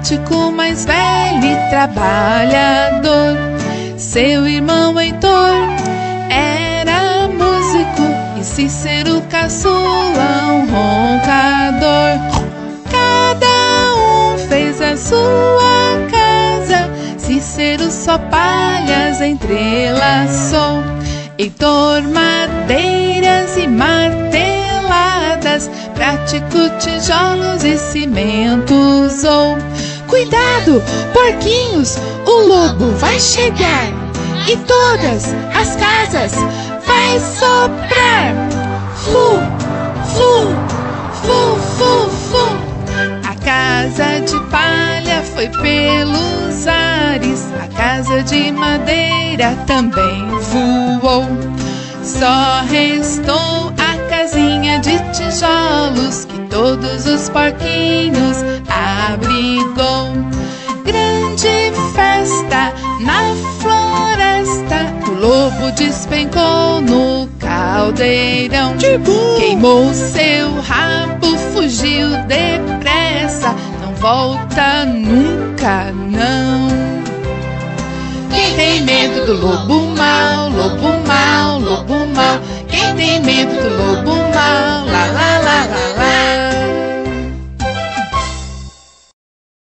prático, mais velho e trabalhador. Seu irmão Heitor era músico e Cícero caçula um roncador. Cada um fez a sua casa, Cícero só palhas entrelaçou. Heitor madeiras e marteladas, prático tijolos e cimento usou. Cuidado, porquinhos, o lobo vai chegar e todas as casas vai soprar. Fu, fu, fu, fu, fu. A casa de palha foi pelos ares, a casa de madeira também voou. Só restou a casinha de tijolos que todos os porquinhos abrigou. Grande festa na floresta, o lobo despencou no caldeirão. Queimou seu rabo, fugiu depressa, não volta nunca não. Quem tem medo do lobo mau, lobo mau, lobo mau? Quem tem medo do lobo